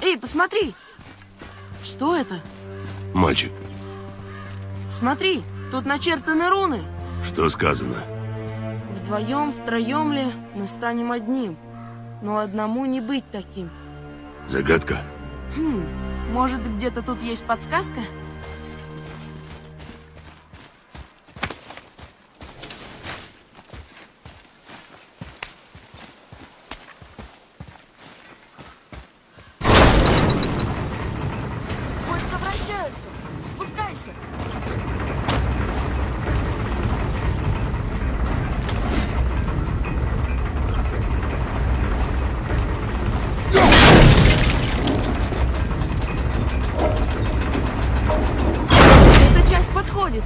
Эй, посмотри! Что это? Мальчик. Смотри, тут начертаны руны. Что сказано? Вдвоем, втроем ли мы станем одним, но одному не быть таким. Загадка? Может, где-то тут есть подсказка? Кольца вращаются. Спускайся. Эта часть подходит.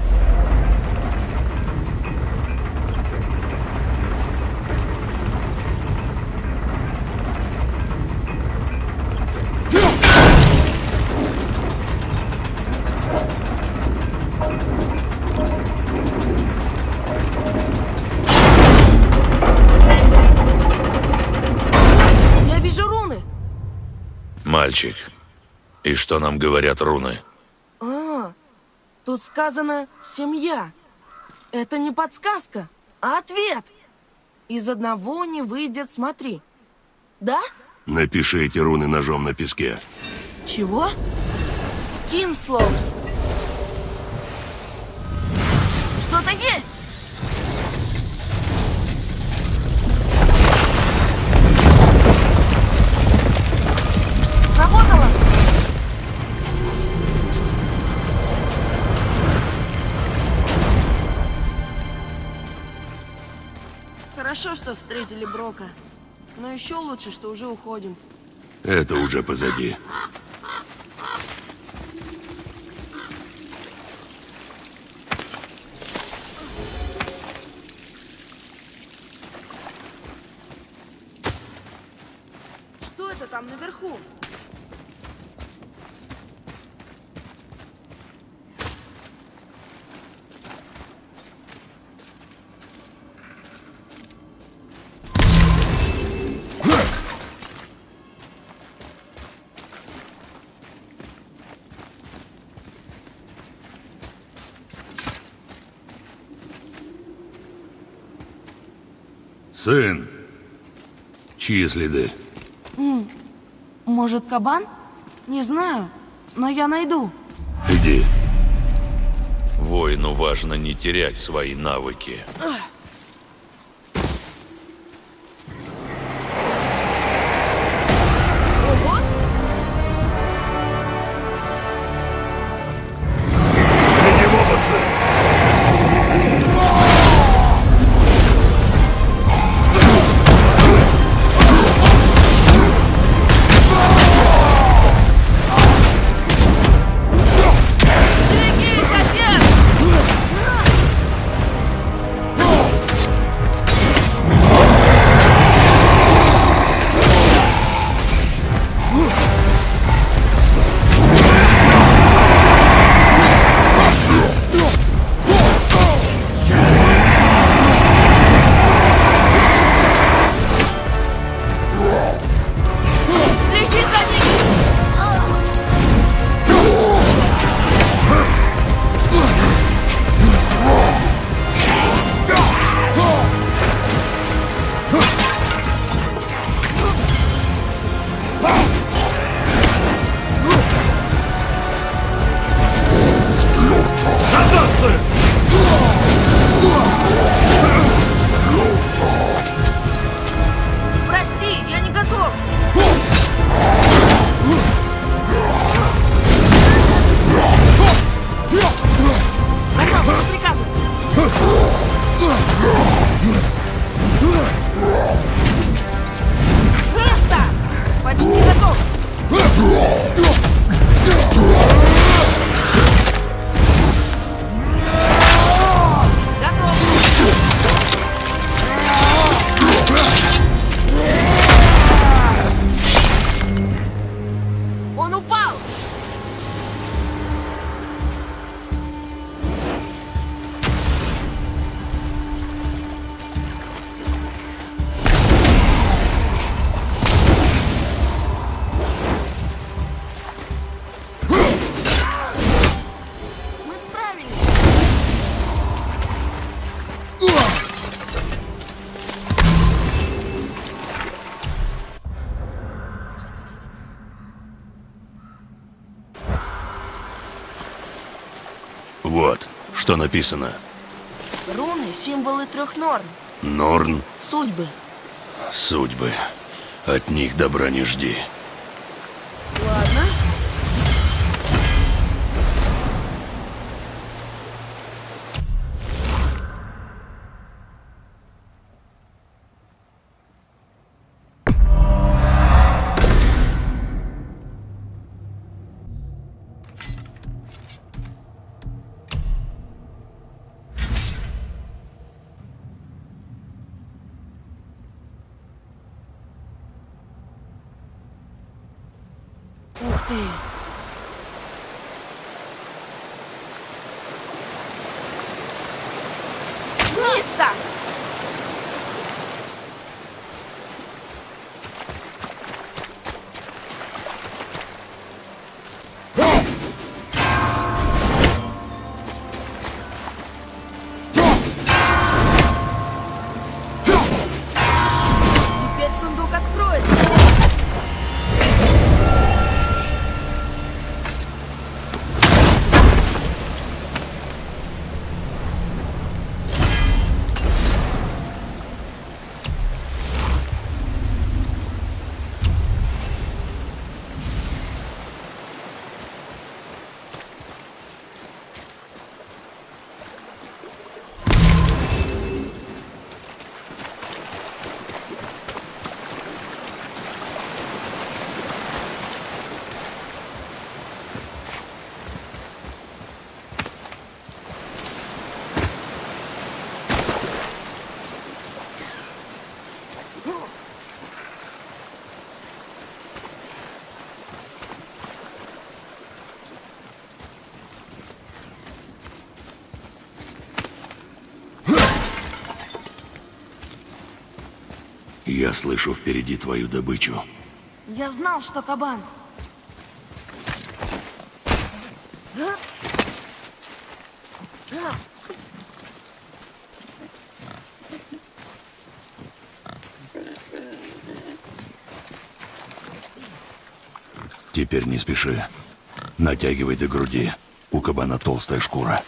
Я вижу руны. Мальчик, и что нам говорят руны? Тут сказано «семья». Это не подсказка, а ответ. Из одного не выйдет, смотри. Да? Напиши эти руны ножом на песке. Чего? Кинслоу. Что-то есть! Сработало! Хорошо, что встретили Брока. Но еще лучше, что уже уходим. Это уже позади. Что это там наверху? Сын, чьи следы? Может, кабан? Не знаю, но я найду. Иди. Воину важно не терять свои навыки. Ого! Иди в оба, сын! Берегись, отец! Вот, что написано. Руны — символы 3 норн. Норн, Судьбы. судьбы. От них добра не жди. Ладно. Ух ты! Мисто! Теперь сундук откроется. Я слышу впереди твою добычу. Я знал, что кабан. Теперь не спеши. Натягивай до груди. У кабана толстая шкура.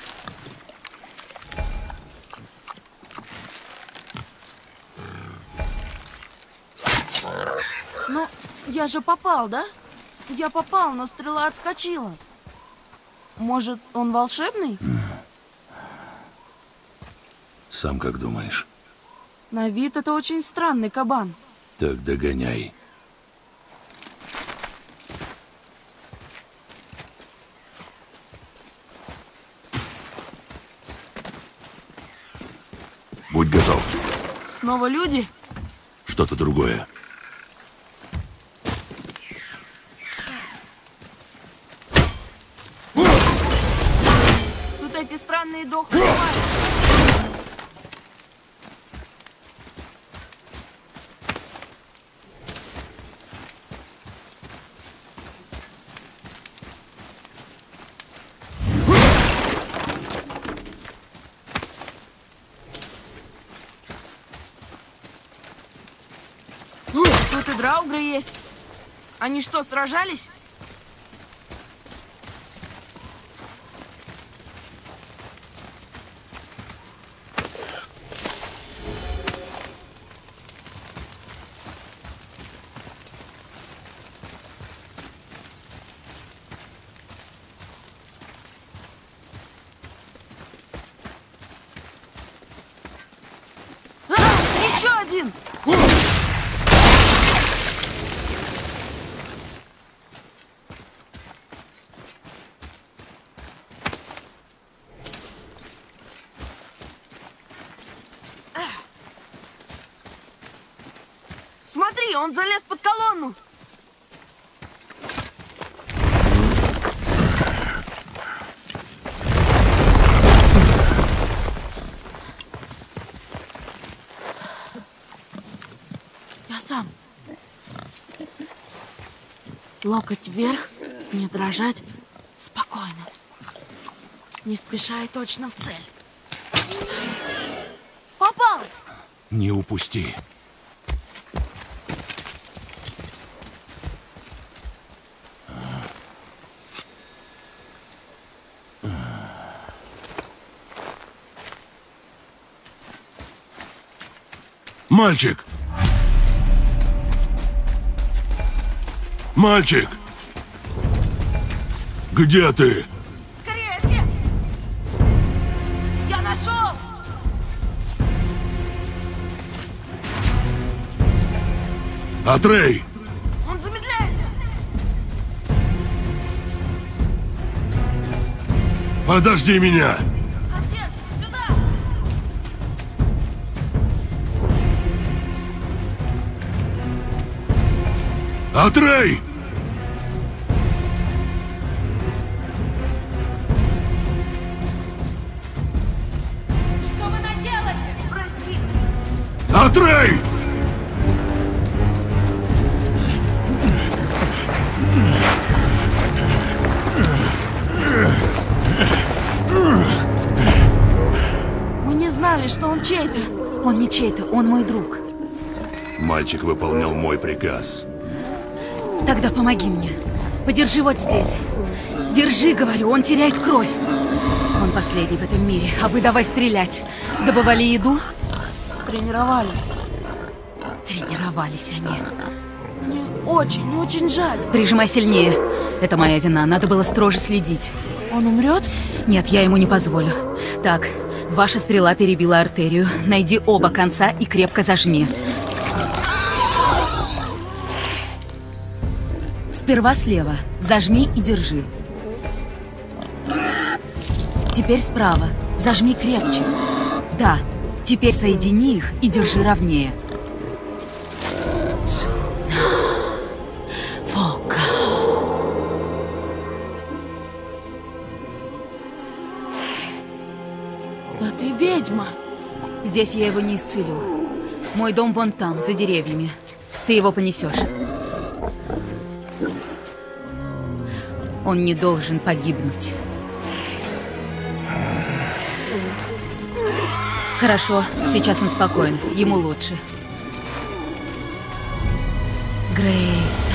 Ну, я же попал, да? Я попал, но стрела отскочила. Может, он волшебный? Сам как думаешь? На вид это очень странный кабан. Так догоняй. Будь готов. Снова люди? Что-то другое. Тут эти странные дохлые твари. Тут и драугры есть. Они что, сражались? Еще один! Смотри, он залез под колонну. Я сам. Локоть вверх, не дрожать, спокойно. Не спеша и точно в цель. Попал! Не упусти. Мальчик! Мальчик! Где ты? Скорее, отец! Я нашел! Атрей! Он замедляется! Подожди меня! Отец, сюда! Атрей! Что вы наделали? Прости! Атрей! Мы не знали, что он чей-то. Он не чей-то, он мой друг. Мальчик выполнял мой приказ. Тогда помоги мне. Подержи вот здесь. Держи, говорю, он теряет кровь. Он последний в этом мире, а вы давай стрелять. Добывали еду? Тренировались. Тренировались они. Мне очень жаль. Прижимай сильнее. Это моя вина, надо было строже следить. Он умрет? Нет, я ему не позволю. Так, ваша стрела перебила артерию. Найди оба конца и крепко зажми. Сперва слева. Зажми и держи. Теперь справа. Зажми крепче. Да. Теперь соедини их и держи ровнее. Фока. Да ты ведьма. Здесь я его не исцелю. Мой дом вон там, за деревьями. Ты его понесешь. Он не должен погибнуть. Хорошо, сейчас он спокоен. Ему лучше. Грейса.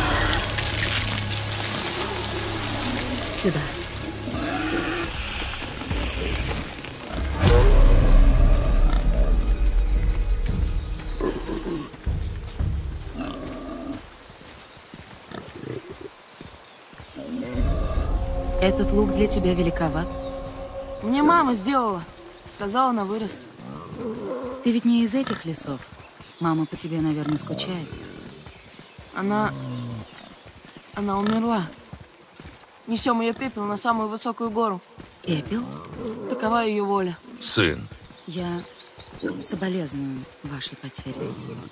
Сюда. Этот лук для тебя великоват. Мне мама сделала. Сказала на вырост. Ты ведь не из этих лесов. Мама по тебе, наверное, скучает. Она умерла. Несем ее пепел на самую высокую гору. Пепел? Такова ее воля. Сын, Я соболезную вашей потере.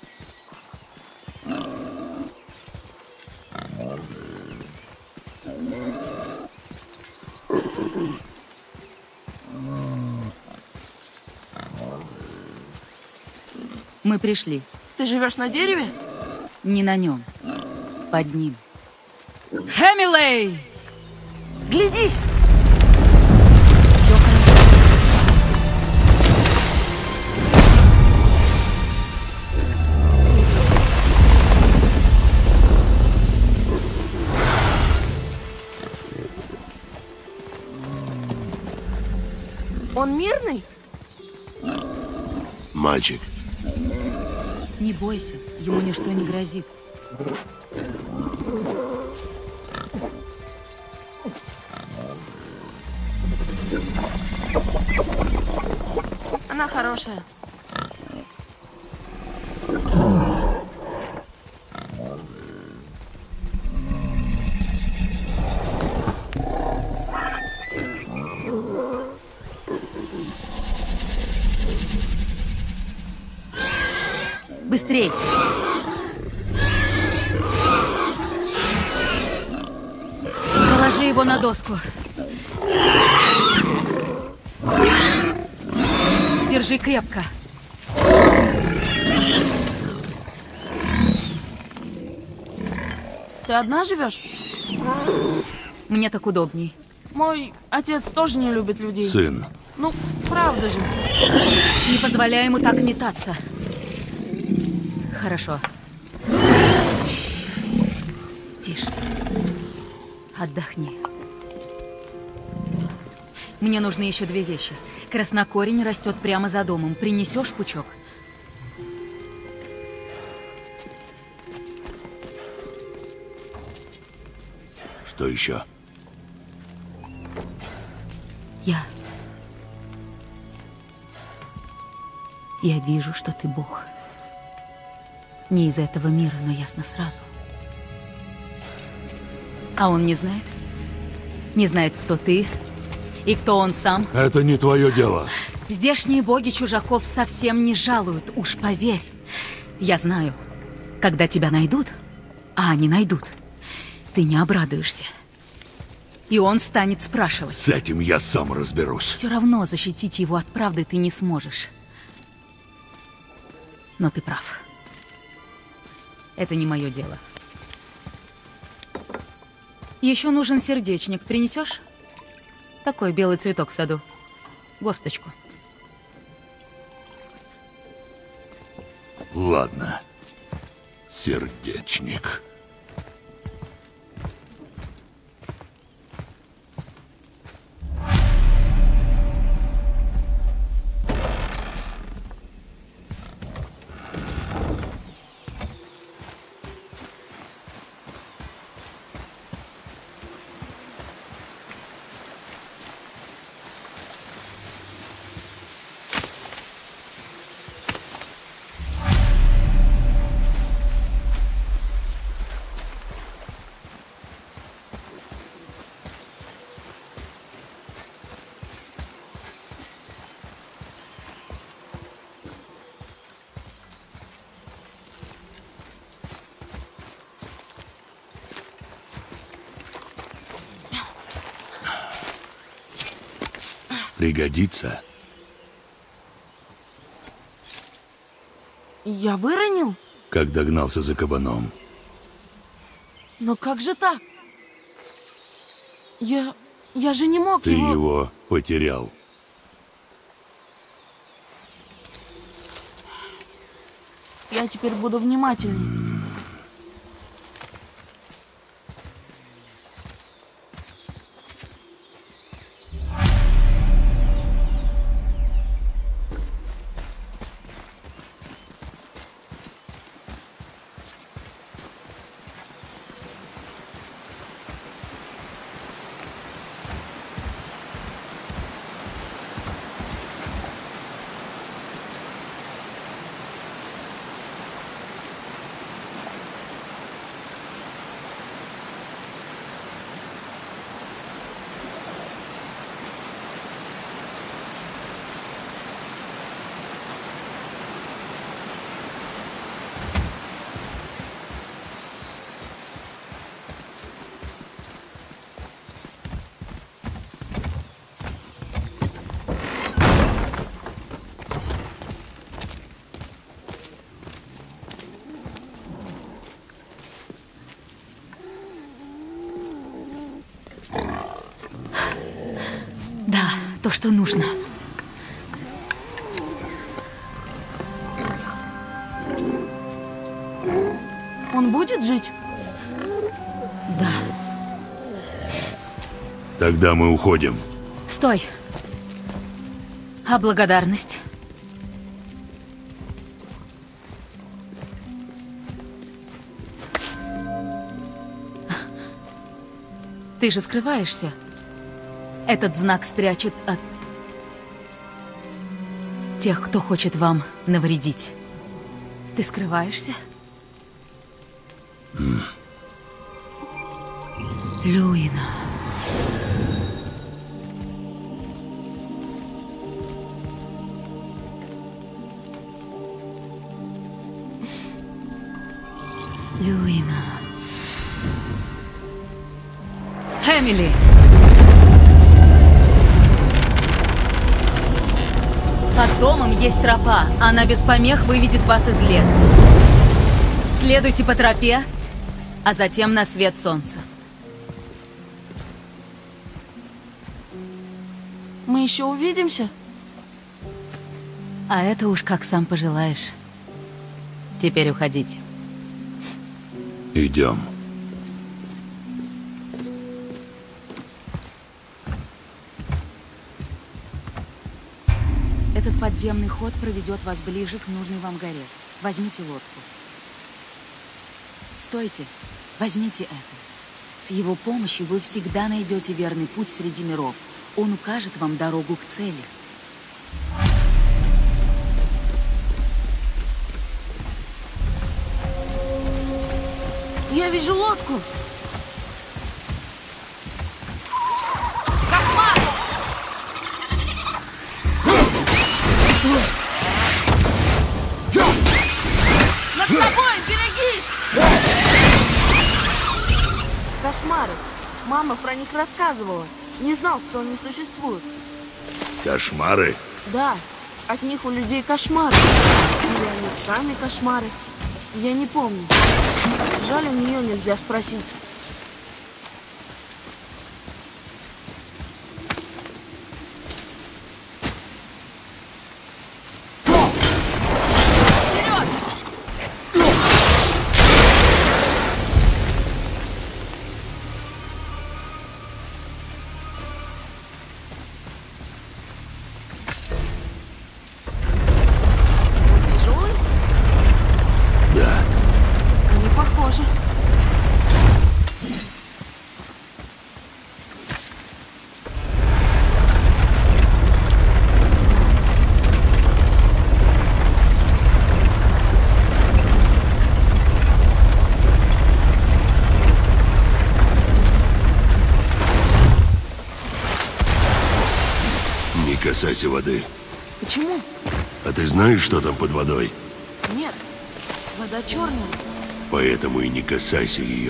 Мы пришли. Ты живешь на дереве? Не на нем. Под ним. Хэмилей! Гляди! Все хорошо. Он мирный? Мальчик, Не бойся, ему ничто не грозит. Она хорошая. Быстрей! Положи его на доску. Держи крепко. Ты одна живешь? Мне так удобней. Мой отец тоже не любит людей. сын, Ну, правда же. Не позволяй ему так метаться. Хорошо. Тише. Отдохни. Мне нужны еще две вещи. Краснокорень растет прямо за домом. Принесешь пучок? Кто еще? Я вижу, что ты Бог. Не из этого мира, но ясно сразу. А он не знает? Не знает, кто ты и кто он сам? Это не твое дело. Здешние боги чужаков совсем не жалуют, уж поверь. Я знаю, когда тебя найдут, а они найдут, ты не обрадуешься. И он станет спрашивать. С этим я сам разберусь. Все равно защитить его от правды ты не сможешь. Но ты прав. Это не мое дело. Еще нужен сердечник. Принесешь? Такой белый цветок в саду. Горсточку. Ладно. Сердечник. Пригодится. Я выронил? Когда гнался за кабаном. Но как же так? Я же не мог Ты его потерял. Я теперь буду внимательней. То, что нужно. Он будет жить? Да. Тогда мы уходим. Стой. А благодарность? Ты же скрываешься. Этот знак спрячет от тех, кто хочет вам навредить. Ты скрываешься? Люина. Люина. Эмили! Под домом есть тропа. Она без помех выведет вас из леса. Следуйте по тропе, а затем на свет солнца. Мы еще увидимся? А это уж как сам пожелаешь. Теперь уходите. Идем. Этот подземный ход проведет вас ближе к нужной вам горе. Возьмите лодку. Стойте. Возьмите это. С его помощью вы всегда найдете верный путь среди миров. Он укажет вам дорогу к цели. Я вижу лодку. Кошмар! Над тобой, берегись! Кошмары. Мама про них рассказывала. Не знал, что они существуют. Кошмары? Да, от них у людей кошмары. Или они сами кошмары. Я не помню. Жаль, у нее нельзя спросить. Тяжелый? Да. Не похоже. Не касайся воды. Почему? А ты знаешь, что там под водой? Нет. Вода черная. Поэтому и не касайся ее.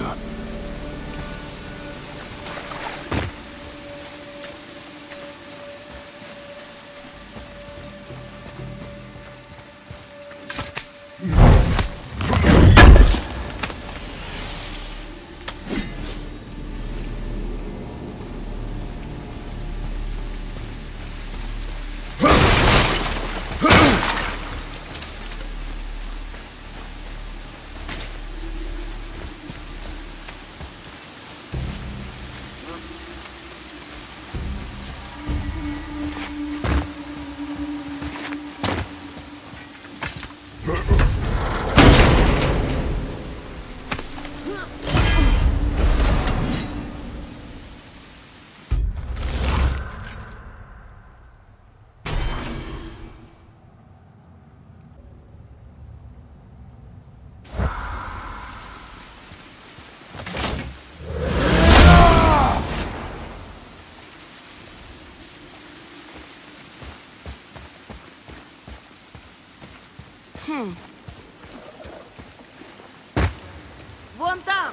Вон там!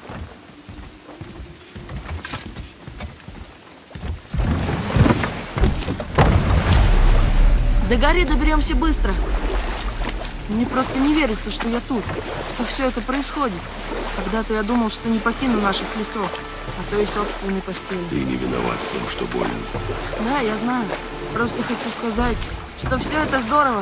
До горы доберемся быстро. Мне просто не верится, что я тут, что все это происходит. Когда-то я думал, что не покину наших лесов, а то и собственной постели. Ты не виноват в том, что болен. Да, я знаю. Просто хочу сказать, что все это здорово.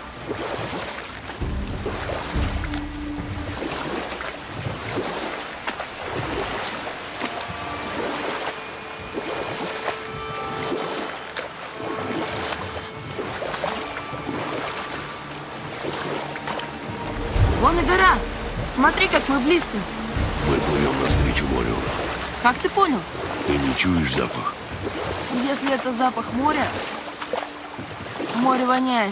Вон и гора. Смотри, как мы близко. Мы плывем навстречу морю. Как ты понял? Ты не чуешь запах? Если это запах моря, море воняет.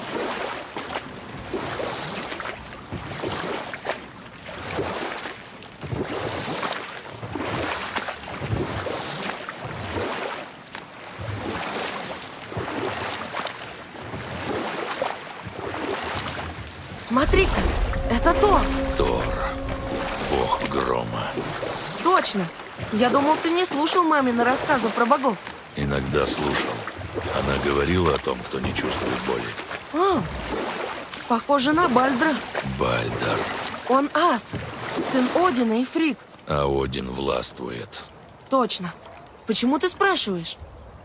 Смотри-ка, это Тор. Тор, бог грома. Точно. Я думал, ты не слушал мамины рассказы про богов. Иногда слушал. Она говорила о том, кто не чувствует боли. А, похоже на Бальдра. Бальдар. Он ас, сын Одина и Фрик. А Один властвует. Точно. Почему ты спрашиваешь?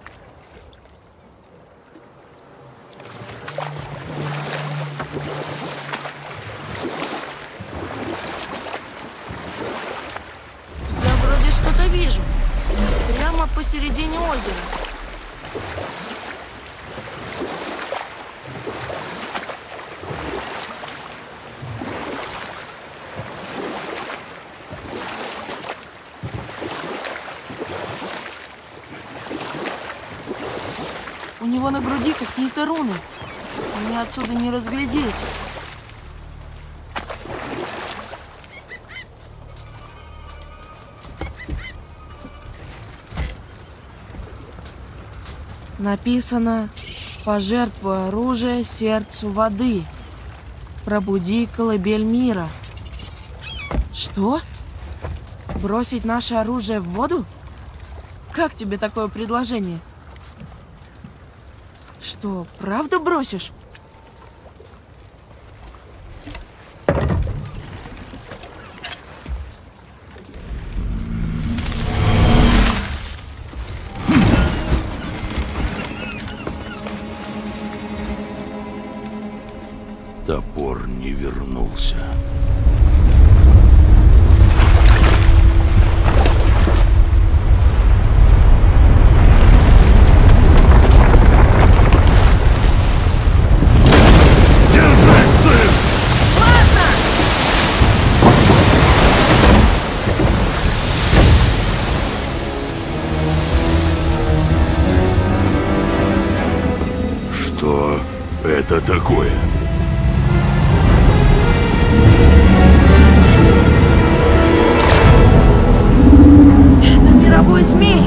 Я вроде что-то вижу. Прямо посередине озера. У него на груди какие-то руны. Мне отсюда не разглядеть. Написано: «Пожертвуй оружие сердцу воды. Пробуди колыбель мира». Что? Бросить наше оружие в воду? Как тебе такое предложение? Что, правда бросишь? Топор не вернулся. Что это такое? Это мировой змей!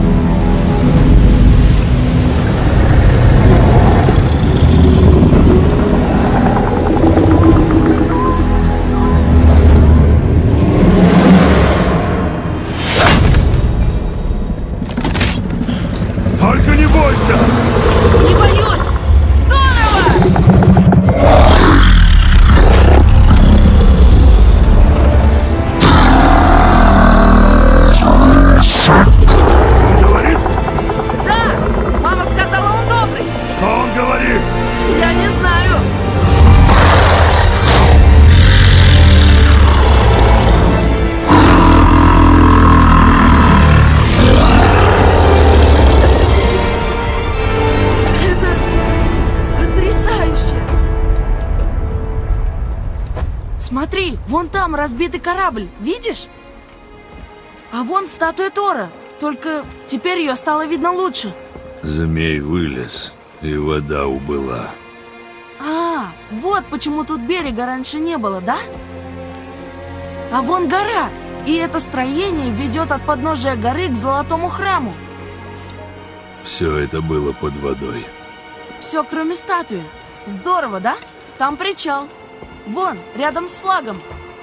Только не бойся! Не боюсь! Здорово! Он говорит? Да! Мама сказала, он добрый! Что он говорит? Я не знаю! Это потрясающе! Смотри, вон там разбитый корабль, видишь? А вон статуя Тора, только теперь ее стало видно лучше. Змей вылез, и вода убыла. А, вот почему тут берега раньше не было, да? А вон гора, и это строение ведет от подножия горы к Золотому храму. Все это было под водой. Все, кроме статуи. Здорово, да? Там причал. Вон, рядом с флагом.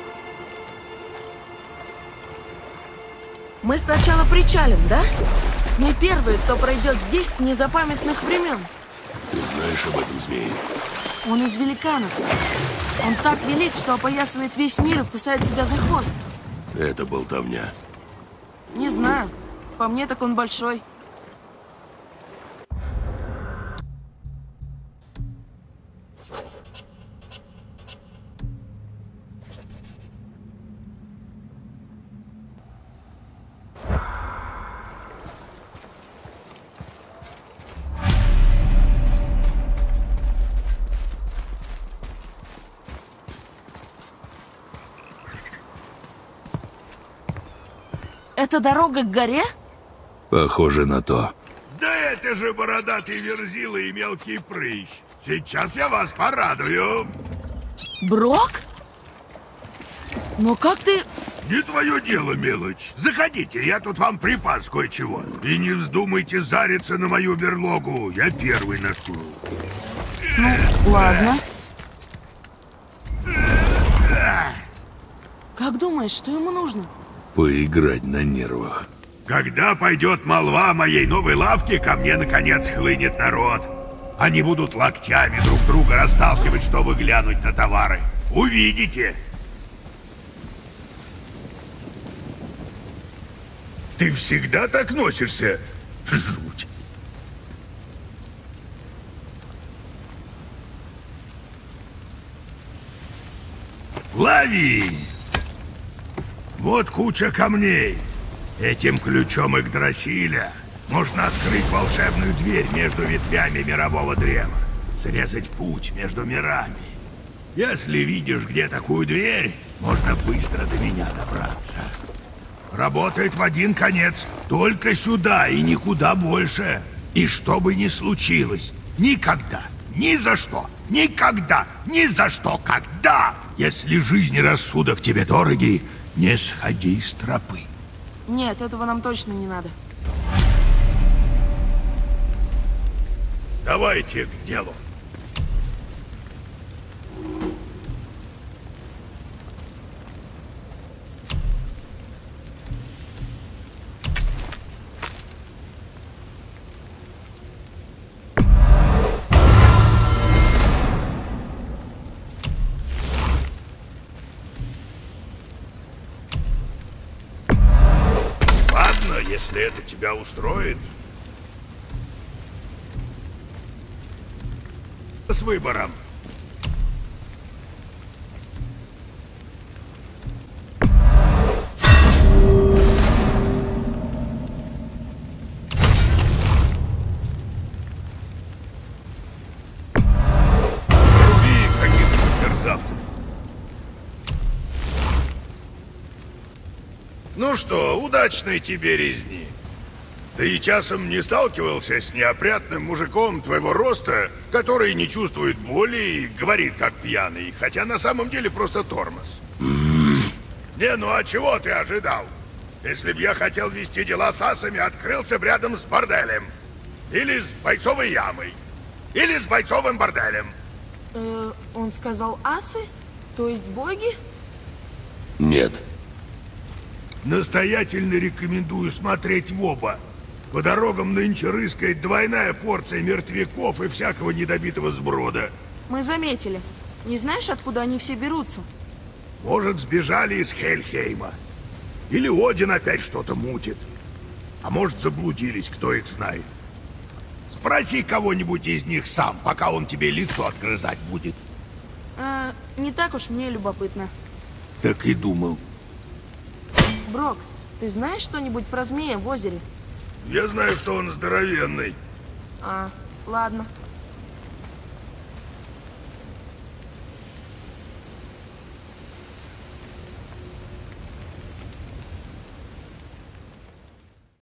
Мы сначала причалим, да? Мы первые, кто пройдет здесь с незапамятных времен. Ты знаешь об этом змее? Он из великанов. Он так велик, что опоясывает весь мир и кусает себя за хвост. Это болтовня. Не знаю. По мне, так он большой. Это дорога к горе? Похоже на то. Да это же бородатый верзила и мелкий прыщ. Сейчас я вас порадую. Брок? Но как ты... Не твое дело, мелочь. Заходите, я тут вам припас кое-чего. И не вздумайте зариться на мою берлогу. Я первый наткну. Ну, ладно. Как думаешь, что ему нужно? Поиграть на нервах. Когда пойдет молва о моей новой лавке, ко мне наконец хлынет народ. Они будут локтями друг друга расталкивать, чтобы глянуть на товары. Увидите. Ты всегда так носишься? Жуть. Лови! Вот куча камней. Этим ключом Игдрасиля можно открыть волшебную дверь между ветвями мирового древа, срезать путь между мирами. Если видишь где такую дверь, можно быстро до меня добраться. Работает в один конец, только сюда и никуда больше. И что бы ни случилось, никогда, ни за что, никогда, ни за что, когда, если жизнь и рассудок тебе дороги, не сходи с тропы. Нет, этого нам точно не надо. Давайте к делу. Ладно, если это тебя устроит. С выбором. Руби каких-нибудь мерзавцев. Ну что, удачной тебе резни. Ты часом не сталкивался с неопрятным мужиком твоего роста, который не чувствует боли и говорит как пьяный, хотя на самом деле просто тормоз? Не, ну а чего ты ожидал? Если б я хотел вести дела с асами, открылся б рядом с борделем. Или с бойцовой ямой. Или с бойцовым борделем. Он сказал асы? То есть боги? Нет. Настоятельно рекомендую смотреть в оба. По дорогам нынче рыскает двойная порция мертвяков и всякого недобитого сброда. Мы заметили. Не знаешь, откуда они все берутся? Может, сбежали из Хельхейма. Или Один опять что-то мутит. А может, заблудились, кто их знает. Спроси кого-нибудь из них сам, пока он тебе лицо отгрызать будет. Не так уж мне любопытно. Так и думал. Брок, ты знаешь что-нибудь про змея в озере? Я знаю, что он здоровенный. Ладно.